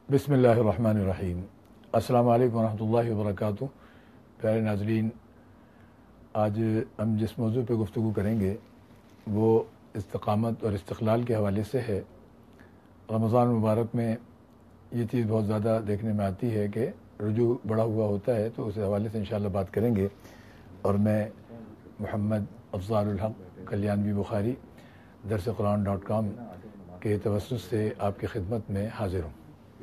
بسم اللہ الرحمن الرحیم۔ السلام علیکم ورحمۃ اللہ وبرکاتہ۔ پیارے ناظرین، آج ہم جس موضوع پہ گفتگو کریں گے وہ استقامت اور استقلال کے حوالے سے ہے۔ رمضان مبارک میں یہ چیز بہت زیادہ دیکھنے میں آتی ہے کہ رجوع بڑا ہوا ہوتا ہے، تو اس حوالے سے انشاءاللہ بات کریں گے۔ اور میں محمد افضال الحق کلیانوی بخاری درس قرآن.com کے توسط سے آپ کی خدمت میں حاضر ہوں۔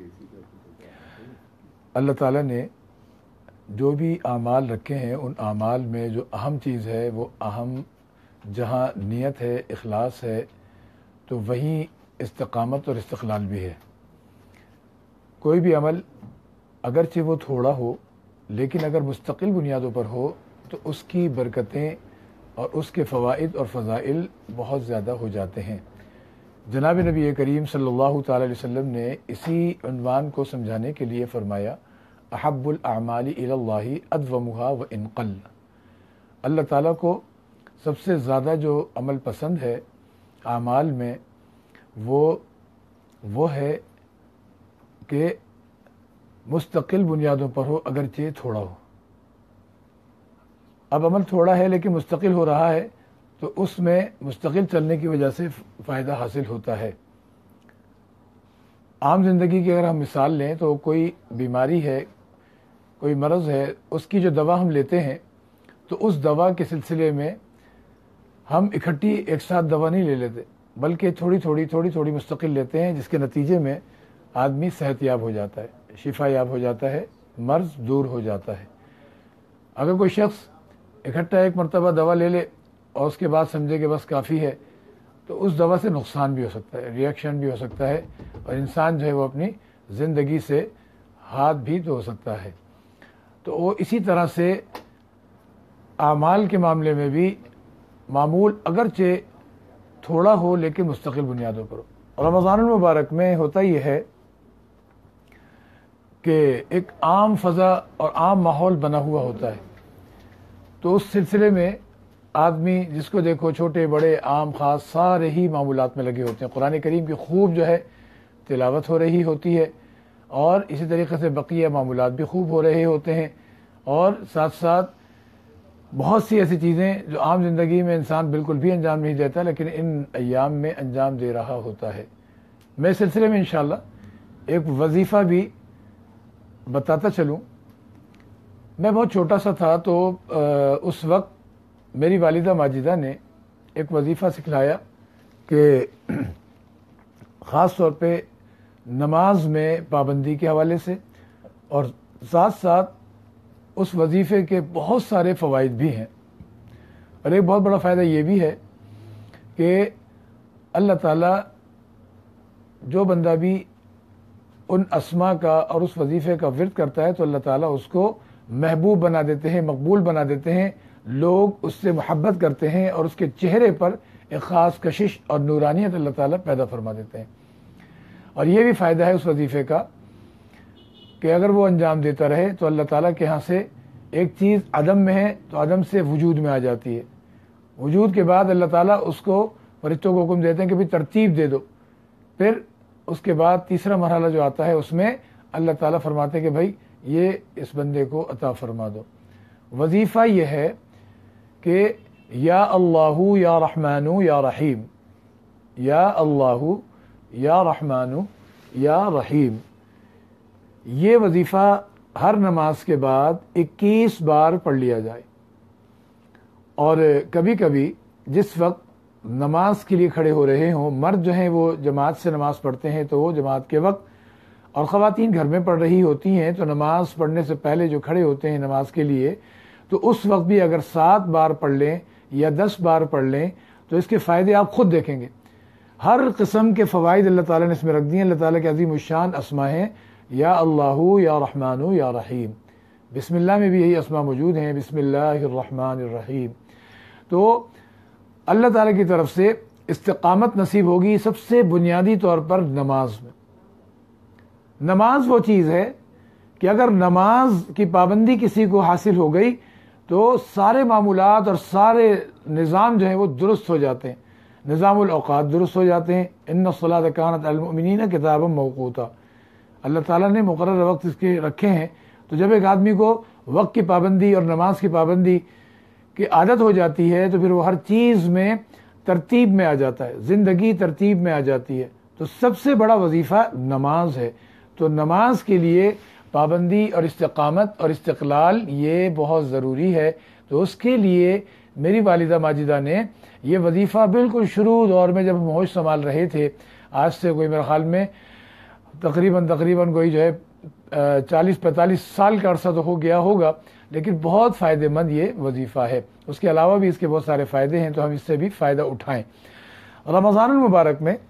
اللہ تعالیٰ نے جو بھی اعمال رکھے ہیں، ان اعمال میں جو اہم چیز ہے، وہ اہم جہاں نیت ہے، اخلاص ہے، تو وہیں استقامت اور استقلال بھی ہے۔ کوئی بھی عمل اگرچہ وہ تھوڑا ہو، لیکن اگر مستقل بنیادوں پر ہو تو اس کی برکتیں اور اس کے فوائد اور فضائل بہت زیادہ ہو جاتے ہیں۔ جناب نبی کریم صلی اللہ تعالی علیہ وسلم نے اسی عنوان کو سمجھانے کے لیے فرمایا، احب الاعمال الی اللہ ادومها وان قل۔ اللہ تعالیٰ کو سب سے زیادہ جو عمل پسند ہے اعمال میں، وہ ہے کہ مستقل بنیادوں پر ہو، اگرچہ تھوڑا ہو۔ اب عمل تھوڑا ہے لیکن مستقل ہو رہا ہے، تو اس میں مستقل چلنے کی وجہ سے فائدہ حاصل ہوتا ہے۔ عام زندگی کی اگر ہم مثال لیں تو کوئی بیماری ہے، کوئی مرض ہے، اس کی جو دوا ہم لیتے ہیں تو اس دوا کے سلسلے میں ہم اکٹھی ایک ساتھ دوا نہیں لے لیتے، بلکہ تھوڑی تھوڑی مستقل لیتے ہیں، جس کے نتیجے میں آدمی صحت یاب ہو جاتا ہے، شفا یاب ہو جاتا ہے، مرض دور ہو جاتا ہے۔ اگر کوئی شخص اکٹھا ایک مرتبہ دوا لے لے اور اس کے بعد سمجھے کہ بس کافی ہے، تو اس دوا سے نقصان بھی ہو سکتا ہے، ری ایکشن بھی ہو سکتا ہے، اور انسان جو ہے وہ اپنی زندگی سے ہاتھ بھی دھو سکتا ہے۔ تو وہ اسی طرح سے اعمال کے معاملے میں بھی معمول اگرچہ تھوڑا ہو لیکن مستقل بنیادوں پر ہو۔ رمضان المبارک میں ہوتا یہ ہے کہ ایک عام فضا اور عام ماحول بنا ہوا ہوتا ہے، تو اس سلسلے میں آدمی جس کو دیکھو، چھوٹے بڑے عام خاص سارے ہی معمولات میں لگے ہوتے ہیں۔ قرآن کریم کی خوب جو ہے تلاوت ہو رہی ہوتی ہے، اور اسی طریقے سے بقیہ معمولات بھی خوب ہو رہے ہوتے ہیں، اور ساتھ ساتھ بہت سی ایسی چیزیں جو عام زندگی میں انسان بالکل بھی انجام نہیں دیتا، لیکن ان ایام میں انجام دے رہا ہوتا ہے۔ میں اس سلسلے میں انشاءاللہ ایک وظیفہ بھی بتاتا چلوں۔ میں بہت چھوٹا سا تھا تو اس وقت میری والدہ ماجدہ نے ایک وظیفہ سکھلایا کہ خاص طور پہ نماز میں پابندی کے حوالے سے، اور ساتھ ساتھ اس وظیفے کے بہت سارے فوائد بھی ہیں۔ اور ایک بہت بڑا فائدہ یہ بھی ہے کہ اللہ تعالیٰ جو بندہ بھی ان اسماء کا اور اس وظیفے کا ورد کرتا ہے تو اللہ تعالیٰ اس کو محبوب بنا دیتے ہیں، مقبول بنا دیتے ہیں، لوگ اس سے محبت کرتے ہیں، اور اس کے چہرے پر ایک خاص کشش اور نورانیت اللہ تعالیٰ پیدا فرما دیتے ہیں۔ اور یہ بھی فائدہ ہے اس وظیفے کا کہ اگر وہ انجام دیتا رہے تو اللہ تعالیٰ کے ہاں سے ایک چیز عدم میں ہے تو عدم سے وجود میں آ جاتی ہے، وجود کے بعد اللہ تعالیٰ اس کو فرشتوں کو حکم دیتے ہیں کہ بھی ترتیب دے دو، پھر اس کے بعد تیسرا مرحلہ جو آتا ہے اس میں اللہ تعالیٰ فرماتے ہیں کہ بھائی یہ اس بندے کو عطا فرما دو۔ وظیفہ یہ ہے کہ یا اللہ یا رحمان یا رحیم، یا اللہ یا رحمان یا رحیم، یہ وظیفہ ہر نماز کے بعد 21 بار پڑھ لیا جائے۔ اور کبھی کبھی جس وقت نماز کے لیے کھڑے ہو رہے ہوں، مرد جو ہیں وہ جماعت سے نماز پڑھتے ہیں تو وہ جماعت کے وقت، اور خواتین گھر میں پڑھ رہی ہوتی ہیں تو نماز پڑھنے سے پہلے جو کھڑے ہوتے ہیں نماز کے لیے، تو اس وقت بھی اگر 7 بار پڑھ لیں یا 10 بار پڑھ لیں تو اس کے فائدے آپ خود دیکھیں گے۔ ہر قسم کے فوائد اللہ تعالیٰ نے اس میں رکھ دیے ہیں۔ اللہ تعالیٰ کے عظیم الشان اسماء ہیں، یا اللہ یا رحمان یا رحیم۔ بسم اللہ میں بھی یہی اسماء موجود ہیں، بسم اللہ الرحمن الرحیم۔ تو اللہ تعالیٰ کی طرف سے استقامت نصیب ہوگی سب سے بنیادی طور پر نماز میں۔ نماز وہ چیز ہے کہ اگر نماز کی پابندی کسی کو حاصل ہو گئی تو سارے معمولات اور سارے نظام جو ہیں وہ درست ہو جاتے ہیں، نظام الاوقات درست ہو جاتے ہیں۔ ان الصلاۃ کانت علی المؤمنین کتابا موقوتا، اللہ تعالیٰ نے مقرر وقت اس کے رکھے ہیں. تو جب ایک آدمی کو وقت کی پابندی اور نماز کی پابندی کی عادت ہو جاتی ہے تو پھر وہ ہر چیز میں ترتیب میں آ جاتا ہے, زندگی ترتیب میں آ جاتی ہے. تو سب سے بڑا وظیفہ نماز ہے. تو نماز کے لیے پابندی اور استقامت اور استقلال یہ بہت ضروری ہے. تو اس کے لیے میری والدہ ماجدہ نے یہ وظیفہ بالکل شروع دور میں جب ہم ہوش سنبھال رہے تھے, آج سے کوئی میرے خیال میں تقریباً کوئی جو ہے 40-45 سال کا عرصہ تو ہو گیا ہوگا, لیکن بہت فائدہ مند یہ وظیفہ ہے. اس کے علاوہ بھی اس کے بہت سارے فائدے ہیں, تو ہم اس سے بھی فائدہ اٹھائیں. رمضان المبارک میں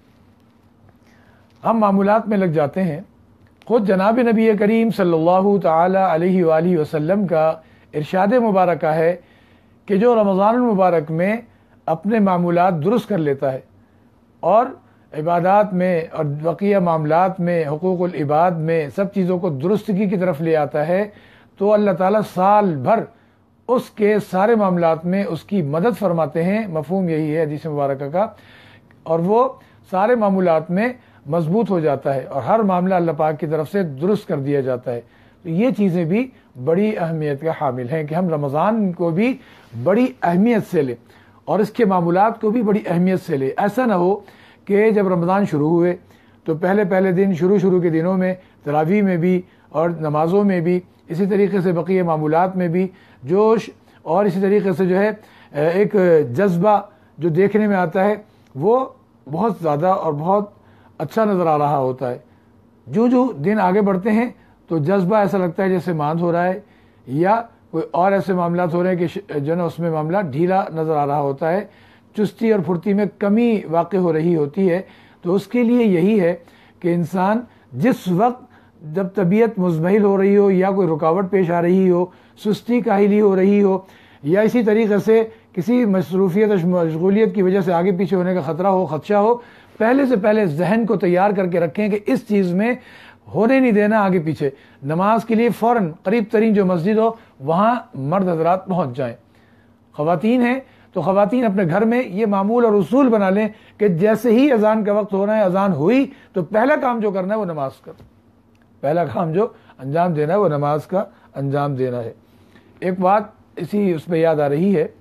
ہم معمولات میں لگ جاتے ہیں. خود جناب نبی کریم صلی اللہ تعالی علیہ وآلہ وسلم کا ارشاد مبارکہ ہے کہ جو رمضان المبارک میں اپنے معمولات درست کر لیتا ہے اور عبادات میں اور بقیہ معاملات میں, حقوق العباد میں سب چیزوں کو درستگی کی طرف لے آتا ہے, تو اللہ تعالیٰ سال بھر اس کے سارے معاملات میں اس کی مدد فرماتے ہیں. مفہوم یہی ہے حدیث مبارکہ کا, اور وہ سارے معمولات میں مضبوط ہو جاتا ہے اور ہر معاملہ اللہ پاک کی طرف سے درست کر دیا جاتا ہے. تو یہ چیزیں بھی بڑی اہمیت کا حامل ہیں کہ ہم رمضان کو بھی بڑی اہمیت سے لیں اور اس کے معمولات کو بھی بڑی اہمیت سے لیں. ایسا نہ ہو کہ جب رمضان شروع ہوئے تو پہلے دن شروع کے دنوں میں تراویح میں بھی اور نمازوں میں بھی, اسی طریقے سے بقیہ معمولات میں بھی جوش اور اسی طریقے سے جو ہے ایک جذبہ جو دیکھنے میں آتا ہے وہ بہت زیادہ اور بہت اچھا نظر آ رہا ہوتا ہے. جو دن آگے بڑھتے ہیں تو جذبہ ایسا لگتا ہے جیسے ماند ہو رہا ہے یا کوئی اور ایسے معاملات ہو رہے ہیں کہ جو نا اس میں معاملہ ڈھیلا نظر آ رہا ہوتا ہے, چستی اور پھرتی میں کمی واقع ہو رہی ہوتی ہے. تو اس کے لیے یہی ہے کہ انسان جس وقت جب طبیعت مزمحل ہو رہی ہو یا کوئی رکاوٹ پیش آ رہی ہو, سستی کاہلی ہو رہی ہو یا اسی طریقے سے کسی مصروفیت اور مشغولیت کی وجہ سے آگے پیچھے ہونے کا خدشہ ہو, پہلے سے پہلے ذہن کو تیار کر کے رکھیں کہ اس چیز میں ہونے نہیں دینا آگے پیچھے. نماز کے لیے فوراً قریب ترین جو مسجد ہو وہاں مرد حضرات پہنچ جائیں. خواتین ہیں تو خواتین اپنے گھر میں یہ معمول اور اصول بنا لیں کہ جیسے ہی اذان کا وقت ہونا ہے, اذان ہوئی تو پہلا کام جو کرنا ہے وہ نماز کا, پہلا کام جو انجام دینا ہے وہ نماز کا انجام دینا ہے. ایک بات اسی اس پہ یاد آ رہی ہے,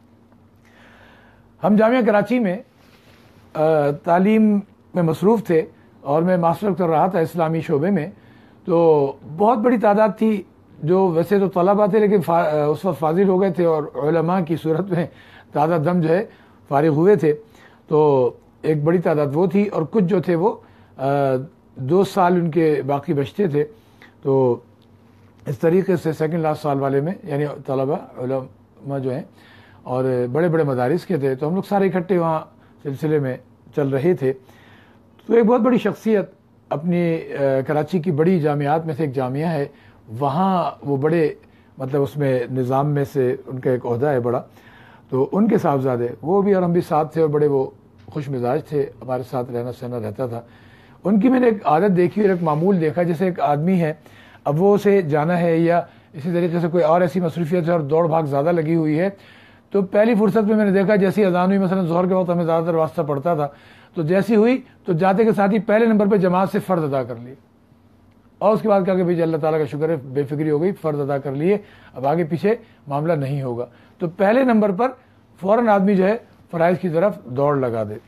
ہم جامعہ کراچی میں تعلیم میں مصروف تھے اور میں ماسٹر کر رہا تھا اسلامی شعبے میں. تو بہت بڑی تعداد تھی جو ویسے تو طلبہ تھے لیکن اس وقت فاضل ہو گئے تھے اور علماء کی صورت میں تعداد دم جو ہے فارغ ہوئے تھے. تو ایک بڑی تعداد وہ تھی اور کچھ جو تھے وہ 2 سال ان کے باقی بچتے تھے. تو اس طریقے سے سیکنڈ لاسٹ سال والے میں یعنی طلبہ علماء جو ہیں اور بڑے بڑے مدارس کے تھے, تو ہم لوگ سارے اکٹھے وہاں سلسلے میں چل رہے تھے. تو ایک بہت بڑی شخصیت اپنی کراچی کی بڑی جامعات میں سے ایک جامعہ ہے, وہاں وہ بڑے مطلب اس میں نظام میں سے ان کا ایک عہدہ ہے بڑا. تو ان کے صاحبزادے وہ بھی اور ہم بھی ساتھ تھے اور بڑے وہ خوش مزاج تھے, ہمارے ساتھ رہنا سہنا رہتا تھا. ان کی میں نے ایک عادت دیکھی اور ایک معمول دیکھا, جیسے ایک آدمی ہے اب وہ اسے جانا ہے یا اسی طریقے سے کوئی اور ایسی مصروفیت ہے اور دوڑ بھاگ زیادہ لگی ہوئی ہے, تو پہلی فرصت میں نے دیکھا جیسی اذان ہوئی, مثلا ظہر کے وقت ہمیں زیادہ تر واسطہ پڑتا تھا, تو جیسی ہوئی تو جاتے کے ساتھ ہی پہلے نمبر پہ جماعت سے فرض ادا کر لی اور اس کے بعد کہا کہ بھائی اللہ تعالیٰ کا شکر ہے بے فکری ہو گئی, فرض ادا کر لیے, اب آگے پیچھے معاملہ نہیں ہوگا. تو پہلے نمبر پر فوراً آدمی جو ہے فرائض کی طرف دوڑ لگا دے.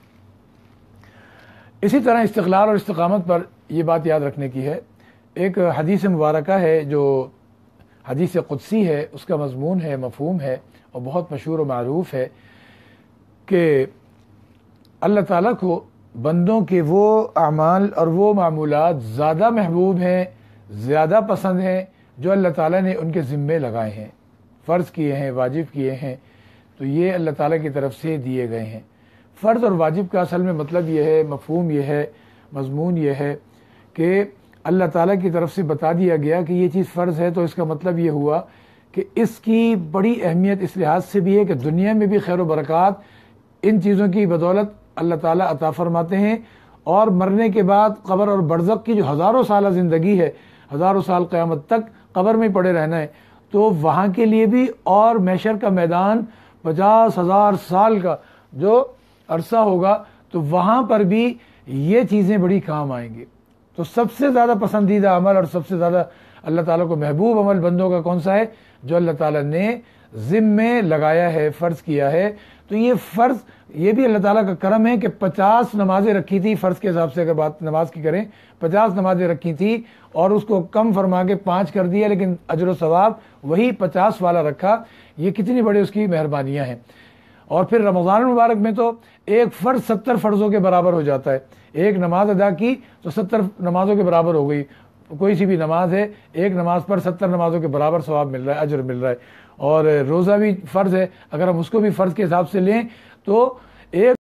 اسی طرح استقلال اور استقامت پر یہ بات یاد رکھنے کی ہے. ایک حدیث مبارکہ ہے جو حدیث قدسی ہے, اس کا مضمون ہے, مفہوم ہے اور بہت مشہور و معروف ہے کہ اللہ تعالیٰ کو بندوں کے وہ اعمال اور وہ معمولات زیادہ محبوب ہیں, زیادہ پسند ہیں جو اللہ تعالیٰ نے ان کے ذمے لگائے ہیں, فرض کیے ہیں, واجب کیے ہیں. تو یہ اللہ تعالیٰ کی طرف سے دیے گئے ہیں. فرض اور واجب کا اصل میں مطلب یہ ہے, مفہوم یہ ہے, مضمون یہ ہے کہ اللہ تعالیٰ کی طرف سے بتا دیا گیا کہ یہ چیز فرض ہے, تو اس کا مطلب یہ ہوا کہ اس کی بڑی اہمیت اس لحاظ سے بھی ہے کہ دنیا میں بھی خیر و برکات ان چیزوں کی بدولت اللہ تعالیٰ عطا فرماتے ہیں, اور مرنے کے بعد قبر اور برزخ کی جو ہزاروں سالہ زندگی ہے, ہزاروں سال قیامت تک قبر میں پڑے رہنا ہے, تو وہاں کے لیے بھی اور محشر کا میدان 50,000 سال کا جو عرصہ ہوگا, تو وہاں پر بھی یہ چیزیں بڑی کام آئیں گی. تو سب سے زیادہ پسندیدہ عمل اور سب سے زیادہ اللہ تعالیٰ کو محبوب عمل بندوں کا کون سا ہے؟ جو اللہ تعالیٰ نے ذمے لگایا ہے، فرض کیا ہے۔ تو یہ فرض، یہ بھی اللہ تعالیٰ کا کرم ہے کہ 50 نمازیں رکھی تھی، فرض کے حساب سے اگر بات نماز کی کریں، 50 نمازیں رکھی تھی اور اس کو کم فرما کے 5 کر دیا، لیکن اجر و ثواب وہی 50 والا رکھا۔ یہ کتنی بڑی اس کی مہربانیاں ہیں۔ اور پھر رمضان المبارک میں تو ایک فرض 70 فرضوں کے برابر ہو جاتا ہے۔ ایک نماز ادا کی تو 70 نمازوں کے برابر ہو گئی۔ کوئی سی بھی نماز ہے، ایک نماز پر 70 نمازوں کے برابر ثواب مل رہا ہے، اجر مل رہا ہے۔ اور روزہ بھی فرض ہے، اگر ہم اس کو بھی فرض کے حساب سے لیں تو ایک